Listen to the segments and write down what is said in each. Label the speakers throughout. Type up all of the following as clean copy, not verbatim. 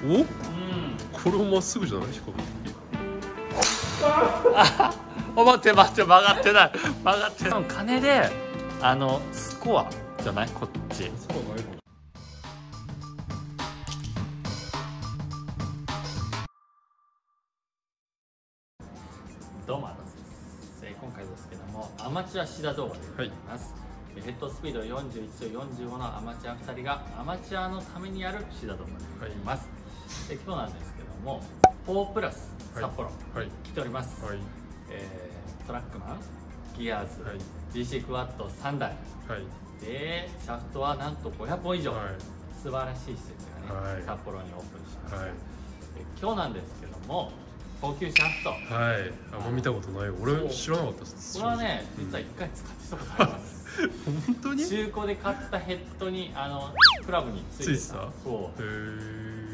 Speaker 1: お、うん、これもまっすぐじゃない比較的。
Speaker 2: 待って待って、曲がってない曲がってない。金でスコアじゃないこっち。
Speaker 1: スコアないの。
Speaker 2: どうも今回ですけどもアマチュアシダ動画でございます、はい、ヘッドスピード41と45のアマチュア2人がアマチュアのためにやるシダ動画でございます、はい、今日なんですけども4プラス札幌、はい、来ております、はい、トラックマンギアーズ、はい、GC クワッド3台、はい、でシャフトはなんと500本以上、はい、素晴らしい施設がね、はい、札幌にオープンしました、はい、今日なんですけども高級シャフト、
Speaker 1: はい、あんま見たことない。俺知らなかったです。
Speaker 2: これはね、実は1回使ってたことあります。
Speaker 1: 本当に？
Speaker 2: 中古で買ったヘッドにクラブについてた。そう。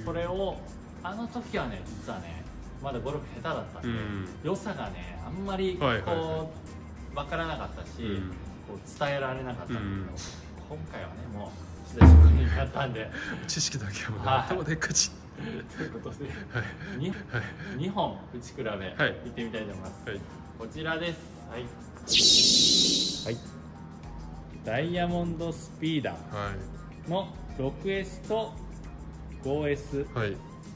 Speaker 2: それを時はね、実はね、まだゴルフ下手だったんで、良さがねあんまりこう分からなかったし、こう伝えられなかったんだけど、今回はねもう仕出し職人になったんで、
Speaker 1: 知識だけはもう頭でっかち。
Speaker 2: ということで、2本打ち比べ、行ってみたいと思います、はい、こちらです、はい、ダイヤモンドスピーダーの 6S と 5S、はい、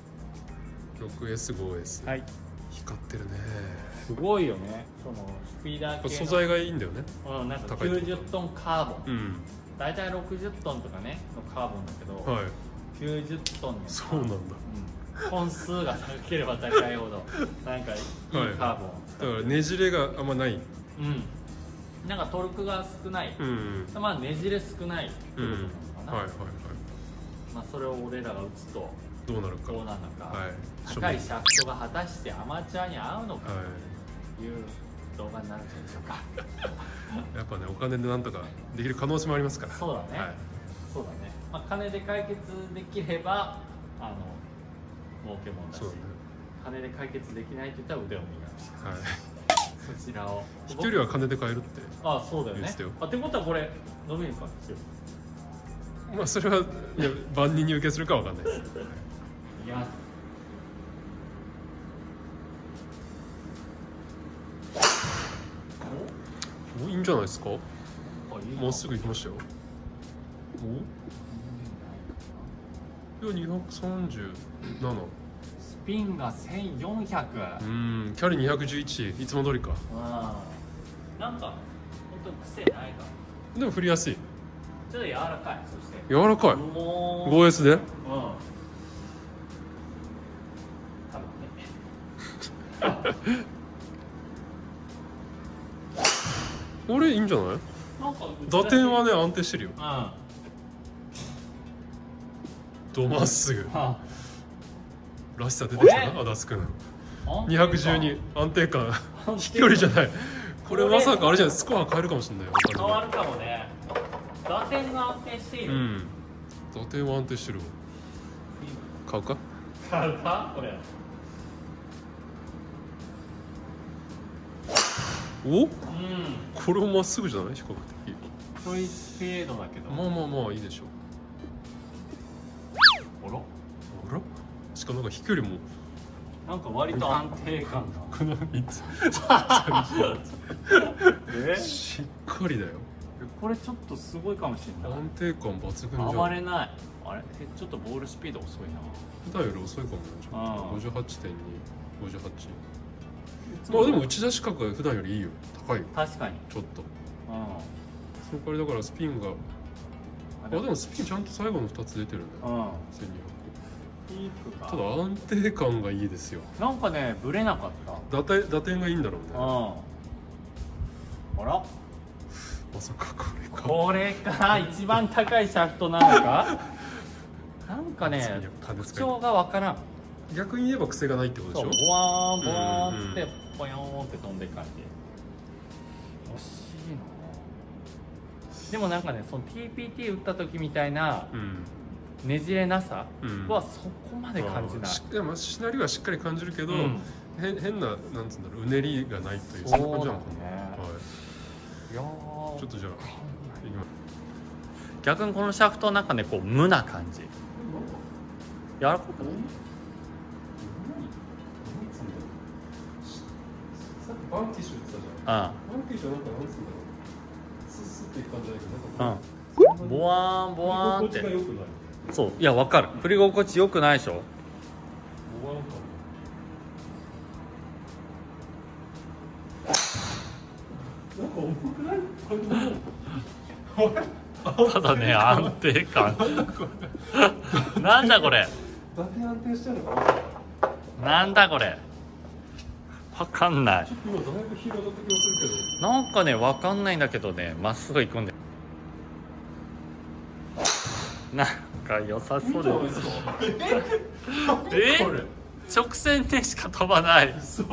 Speaker 1: 6S、5S、はい、光ってるね。
Speaker 2: すごいよね。そのスピーダー系の
Speaker 1: 素材がいいんだよね。
Speaker 2: なんか90トンカーボン、だいたい60トンとかねのカーボンだけど、はい、90トンの
Speaker 1: そうなんだ、
Speaker 2: 本数が高ければ高いほどなんかいいカーボンを使って、だ
Speaker 1: からねじれがあんまない、
Speaker 2: なんかトルクが少ない、まあねじれ少ないってことなのかな。まあそれを俺らが打つと
Speaker 1: どうなるか、
Speaker 2: 高いシャフトが果たしてアマチュアに合うのかという動画になるんでしょうか。
Speaker 1: やっぱね、お金でなんとかできる可能性もありますから。
Speaker 2: そうだね、そうだね。まあ金で解決できれば儲けもんだし、金で解決できないといったら腕を磨く、そちらを
Speaker 1: 飛距離は金で買えるって。
Speaker 2: ああ、そうだよね。ってことはこれ伸びるか。
Speaker 1: まあそれは万人に受けするかわかんないです。い
Speaker 2: きます。
Speaker 1: お、いいんじゃないですか。もうすぐ行きましたよ。お、いや237。
Speaker 2: スピンが1400。
Speaker 1: キャリ211、いつも通りか。
Speaker 2: なんか本当に癖ないか。
Speaker 1: でも振りやすい。
Speaker 2: ちょっと柔らかい。そして
Speaker 1: 柔らかい。5S で。多分ね。これいいんじゃない？打点はね安定してるよ。どまっすぐ。らしさ出てきたな、アダス君。212、安定感。飛距離じゃない。これまさかあれじゃない、スコア変えるかもしれないよ。
Speaker 2: 変わるかもね。打点が安定している。
Speaker 1: 打点は安定してるわ。買うか？
Speaker 2: 買うか？これ。
Speaker 1: お？これもまっすぐじゃない？比較的。
Speaker 2: ちょいフェードだけど。
Speaker 1: まあまあまあいいでしょう。あら？しかもなんか飛距離も
Speaker 2: なんか割と安定感が。
Speaker 1: この3つ。しっかりだよ。
Speaker 2: これちょっっとすごいかもしれない。
Speaker 1: 安定感抜群じゃん。
Speaker 2: 暴れない。あれちょっとボールスピード遅いな。
Speaker 1: 普段より遅いかもね。ちょっと 58.2、58。まあでも打ち出し角が普段よりいいよ。高いよ。
Speaker 2: 確かに
Speaker 1: ちょっとその代わりだからスピンがでもスピンちゃんと最後の2つ出てるんだよ。1200。ただ安定感がいいですよ。
Speaker 2: なんかねブレなかった。
Speaker 1: 打点がいいんだろうね。
Speaker 2: あら
Speaker 1: まさか
Speaker 2: これか一番高いシャフトなのか。なんかね特徴がわからん。
Speaker 1: 逆に言えば癖がないってことでしょ。
Speaker 2: ボワーンボワーンってポヨーンって飛んでる感じ。惜しいな。でもなんかねその TPT 打った時みたいなねじれなさはそこまで感じない。
Speaker 1: でもシナリオはしっかり感じるけど、変ななんつうんだろう、うねりがないというそんな感じなのかな。いやちょっとじゃあ逆
Speaker 2: にこのシャフトの中でこう無な感じ。 柔らかくない？
Speaker 1: さっきバンティッシュって言ったじゃん。バンティッシュはなんかなんつうんだろう。スッスっていく感じだけど、なんか
Speaker 2: ボワーンボワーンって。
Speaker 1: 居心地が良くない。
Speaker 2: そう、いやわかる。振り心地良くないでしょ。
Speaker 1: ボワーンか。なんか重くない？
Speaker 2: ただね、安定感。なんだこれ。
Speaker 1: だけ安定してるのかな。
Speaker 2: なんだこれ。わかんない。
Speaker 1: ちょっと今だいぶ日が当たった気がするけど。
Speaker 2: なんかね、わかんないんだけどね、まっすぐ行くんで。なんか良さそうで。直線でしか飛ばない。
Speaker 1: そう。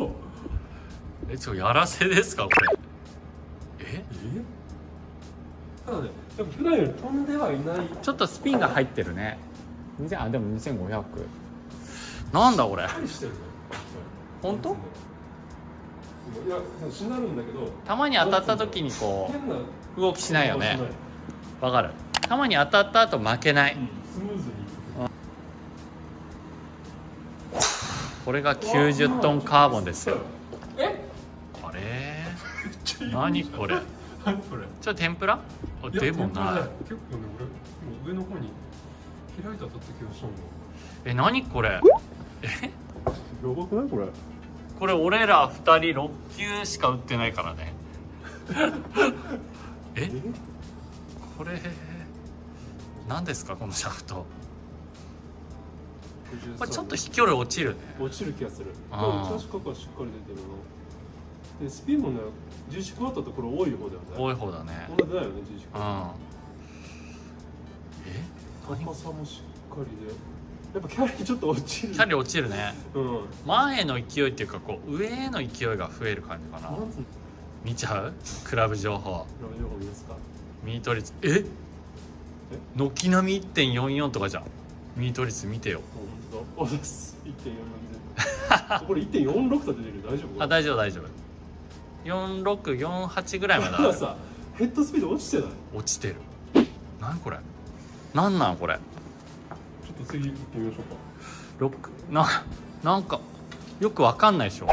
Speaker 2: やらせですかこれ。
Speaker 1: ただね、でも普段より飛んではいない。
Speaker 2: ちょっとスピンが入ってるね。あ、でも2500。なんだこれ。本当？
Speaker 1: いや、しなるんだけど。
Speaker 2: たまに当たった時にこう動きしないよね。わかる。たまに当たった後負けない。
Speaker 1: スムーズに。
Speaker 2: これが90トンカーボンですよ。あれ？何これ？
Speaker 1: 何これ？
Speaker 2: ちょっと天ぷら？でもない。
Speaker 1: 結構ね、俺上の方に開いて当たった気がしたんだ。
Speaker 2: 何これ？
Speaker 1: やばくないこれ？
Speaker 2: これ俺ら2人6球しか打ってないからね。これ何ですかこのシャフト。これちょっと飛距離落ちるね。
Speaker 1: 落ちる気がする。打ち出し角はしっかり出てるの。でスピンもね、14クワットってこれ多い方だよね。
Speaker 2: 多い方だね。
Speaker 1: こんな出ないよね、14クワット。高さもしっかりで。やっぱキャリーちょっと落ちる。
Speaker 2: キャリー落ちるね。
Speaker 1: うん。
Speaker 2: 前への勢いっていうかこう上への勢いが増える感じかな。見ちゃう？クラブ情報。
Speaker 1: クラブ情報見ますか？
Speaker 2: ミート率軒並み 1.44 とかじゃん。ミート率見てよ。
Speaker 1: 本当だ。1.46 これ 1.46 と出てる。大丈夫？
Speaker 2: あ、大丈夫大丈夫。4648ぐらいまである。
Speaker 1: さ、ヘッドスピード落ちてない？
Speaker 2: 落ちてる。何これ？なんこれ？
Speaker 1: ちょっと次行ってみましょうか。
Speaker 2: なんかよくわかんないでしょ。
Speaker 1: ただ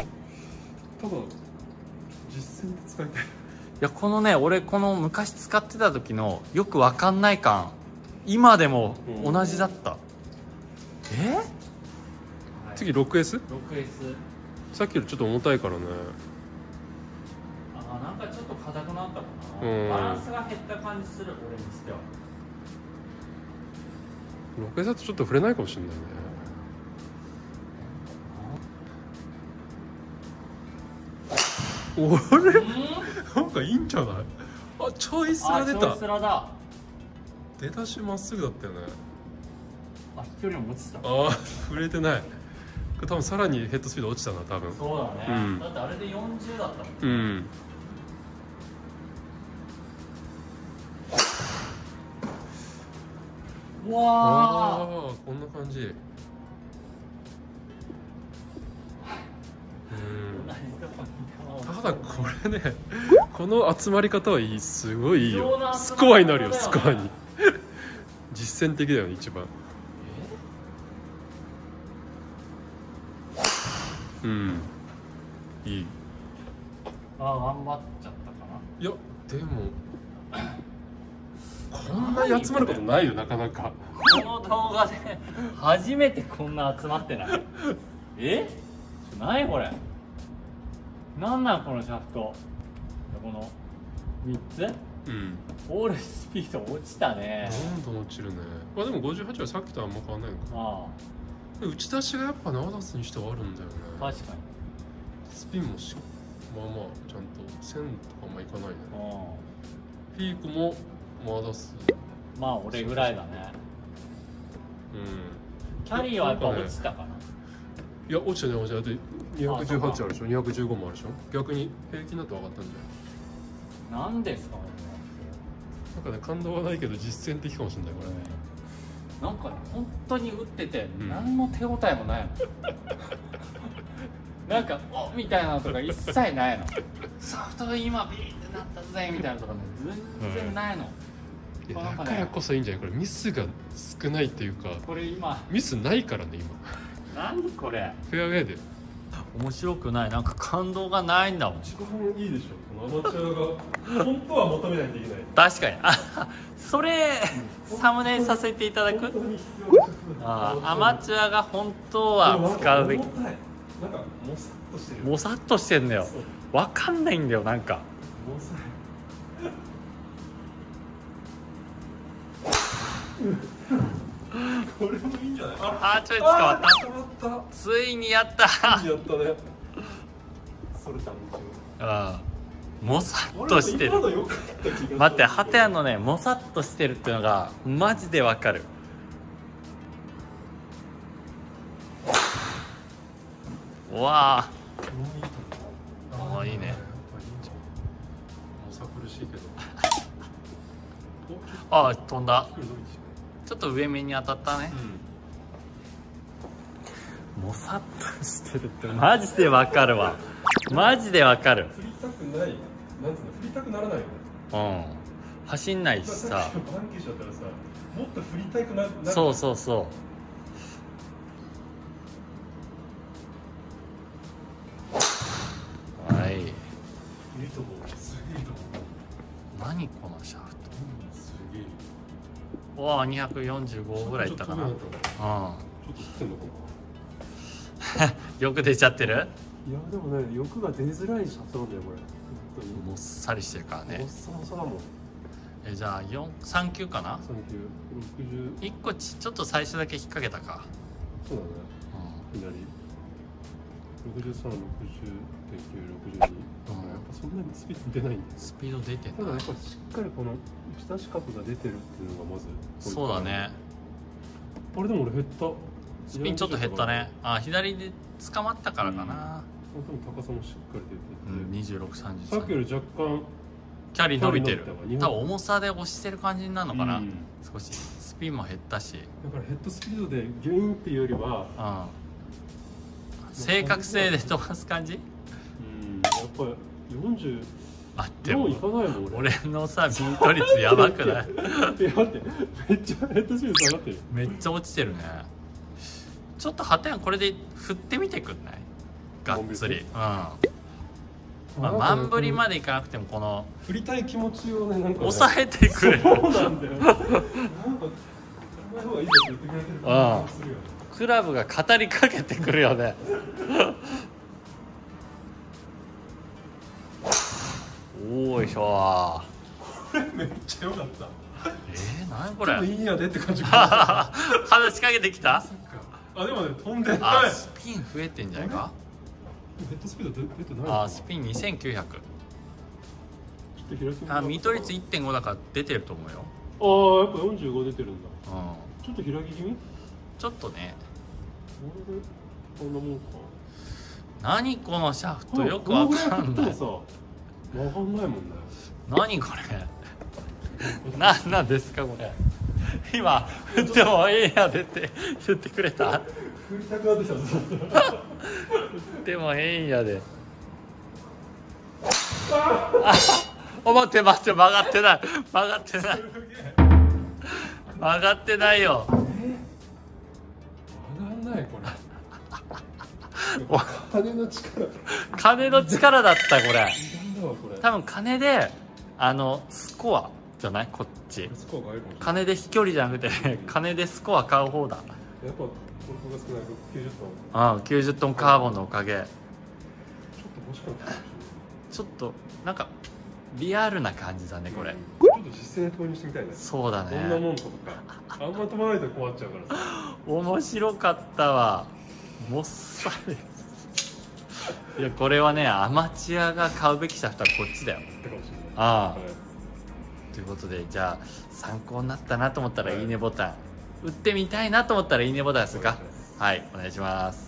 Speaker 1: 実践で使いたい。
Speaker 2: いやこのね、俺この昔使ってた時のよくわかんない感今でも同じだった。
Speaker 1: 次 6S？
Speaker 2: 6S。
Speaker 1: さっきよりちょっと重たいからね。
Speaker 2: なんかちょっと硬くなったかな。バランスが減った感じする俺にしては。
Speaker 1: 6S だとちょっと触れないかもしれないね。なんかいいんじゃない？あ、チョイスラ出た。
Speaker 2: チョイスラだ。
Speaker 1: 出だしまっすぐだったよね。
Speaker 2: 飛距離も落ちた。
Speaker 1: 触れてない。これ多分さらにヘッドスピード落ちたな、多分。
Speaker 2: そうだね、だってあれで40だったもん。うわ
Speaker 1: あ、こんな感じ。ただこれね、この集まり方はいい、すごいいいよ。スコアになるよ、スコアに。実践的だよね、一番。いい。
Speaker 2: 頑張っちゃったかな。
Speaker 1: いやでもこんなに集まることないよ、なかなか。
Speaker 2: この動画で初めてこんな集まってない。何これ。なんこのシャフト。この3つ、オールスピード落ちたね。
Speaker 1: どんどん落ちるね。でも58はさっきとあんま変わんないのか。打ち出しがやっぱナーダスにしてはあるんだよね。
Speaker 2: 確かに。
Speaker 1: スピンもまあまあちゃんと1000とかあんまいかないね。ピークもナーダス。
Speaker 2: まあ俺ぐらいだね。キャリーはやっぱ落ちたかな。
Speaker 1: いや落ちてない落ちてない。だって218あるでしょ、215もあるでしょ。逆に平均だと上がったんじ
Speaker 2: ゃない。なんですかね。
Speaker 1: なんかね、感動はないけど実践的かもしれないこれね。
Speaker 2: なんかね、本当に打ってて何の手応えもないの。なんかおみたいなのとか一切ないの。ソフト今ビーってなったぜみたいなのとかね、全然ないの。
Speaker 1: だからこそいいんじゃないこれ。ミスが少ないっていうか、
Speaker 2: これ今
Speaker 1: ミスないからね今。
Speaker 2: 何これ
Speaker 1: フェアウェイで
Speaker 2: 面白くない、なんか感動がないんだもん。
Speaker 1: 一番いいでしょこのアマチュアが本当は求めないといけない。
Speaker 2: 確かにそれサムネにさせていただく。アマチュアが本当は使うべき。
Speaker 1: なんかもさっとしてる。
Speaker 2: もさっとしてんだよ。わかんないんだよなんか。
Speaker 1: もさこれもいいんじゃない。
Speaker 2: ちょい捕まった。
Speaker 1: 捕まった。
Speaker 2: ついにやった
Speaker 1: やったね。それ
Speaker 2: もさっとしてる。待って、ハテヤのねもさっとしてるっていうのがマジでわかる。うわあ、いいね。
Speaker 1: 苦しいけど。
Speaker 2: 飛んだ。ちょっと上目に当たったね。もさっとしてるってマジでわかるわ。マジでわかる。
Speaker 1: 振りたくない。なんつうの、振りたくならないよね。
Speaker 2: 走んないしさ。
Speaker 1: バンキーしちゃったらさ、もっと振りたくなる。
Speaker 2: そうそうそう。はい。いい
Speaker 1: とこ、すげえとこ。
Speaker 2: 何このシャフト。
Speaker 1: すげえ。
Speaker 2: 245ぐらいいったかな。
Speaker 1: ちょっと切ってんのかな。
Speaker 2: よく出ちゃってる。
Speaker 1: いやでもね、欲が出づらいシャフトなんだよこれ。
Speaker 2: もっさりしてるからね。
Speaker 1: もっさらさだもん。
Speaker 2: じゃあ3球かな。
Speaker 1: 3球60。
Speaker 2: 1個ちょっと最初だけ引っ掛けたか。
Speaker 1: そうだね。左63、60.9、62。やっぱそんなにスピード出ないんだよ。
Speaker 2: スピード出てんだ。
Speaker 1: ただやっぱしっかりこの下四角が出てるっていうのがまず。
Speaker 2: そうだね。
Speaker 1: あれでも俺減った。
Speaker 2: スピンちょっと減ったね。左で捕まったからかな。
Speaker 1: でも高さもしっかり
Speaker 2: 出てて、26、33。
Speaker 1: さっきより若干
Speaker 2: キャリー伸びてる。多分重さで押してる感じになるのかな。少しスピンも減ったし。
Speaker 1: だからヘッドスピードでギュインっていうよりは、
Speaker 2: 正確性で飛ばす感じ。
Speaker 1: やっぱり40。
Speaker 2: 待っても
Speaker 1: いかないもん
Speaker 2: 俺のさミート率やばくない？
Speaker 1: 待ってめっちゃヘッドスピード下がってる。
Speaker 2: めっちゃ落ちてるね。ちょっとハテンこれで振ってみてくんない？がっつり。満振りまでいかなくてもこの
Speaker 1: 振りたい気持ちをね、なんか
Speaker 2: 抑えてくれる。
Speaker 1: そうなんだよ。なんかお前の方がいいって言ってくれてる感じするよね。
Speaker 2: クラブが語りかけてくるよね。おいしょ
Speaker 1: これめっちゃ良かった。
Speaker 2: 何これ。
Speaker 1: いいやでって感じ。
Speaker 2: 話しかけてきた。
Speaker 1: でもね、飛んでない。
Speaker 2: スピン増えてんじゃないか。
Speaker 1: ヘッドスピード出てない。
Speaker 2: スピン2900。
Speaker 1: ちょっと開きます。
Speaker 2: ミート率 1.5 だから出てると思うよ。
Speaker 1: やっぱ45出てるんだ。ちょっと開き気味。
Speaker 2: ちょっとね。
Speaker 1: こんなもんか。
Speaker 2: 何このシャフトよくわかんない。
Speaker 1: わかんないもんね。
Speaker 2: 何これ。何なんですかこれ。今振ってもいいやでって言ってくれた。
Speaker 1: 振りたくなってきた。
Speaker 2: 振ってもいいやで。待って曲がってない曲がってないよ。
Speaker 1: 曲がんないこれ。金の力だったこれ。
Speaker 2: 多分金でスコアじゃない。こっち金で飛距離じゃなくて金でスコア買う方だ。やっ
Speaker 1: ぱトルクが少ない
Speaker 2: 90トンカーボンのおかげ。
Speaker 1: ちょっと欲しかった。
Speaker 2: ちょっとなんかリアルな感じだねこれ。
Speaker 1: ちょっと実践で投入してみたいね。そうだね。どんなもんとかあんま飛ばないと困っちゃうからさ。面
Speaker 2: 白かったわ。もっさり。いやこれはねアマチュアが買うべきシャフトはこっちだよ。ということでじゃあ参考になったなと思ったらいいねボタン、打ってみたいなと思ったらいいねボタンですか。はい、お願いします。